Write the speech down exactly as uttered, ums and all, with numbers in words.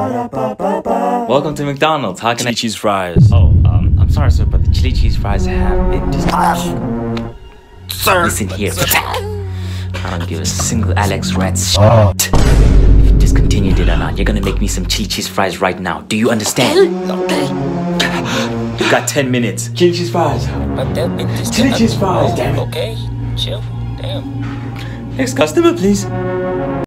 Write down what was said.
Welcome to McDonald's. How can I? Chili cheese fries. Oh, um, I'm sorry, sir, but the chili cheese fries have been dis- Sir! Listen here. I don't give a single Alex Rat's shit if you discontinued it or not. You're gonna make me some chili cheese fries right now. Do you understand? Okay. You got ten minutes. Chili cheese fries. Chili cheese fries, damn it. Okay, chill. Damn. Next customer, please.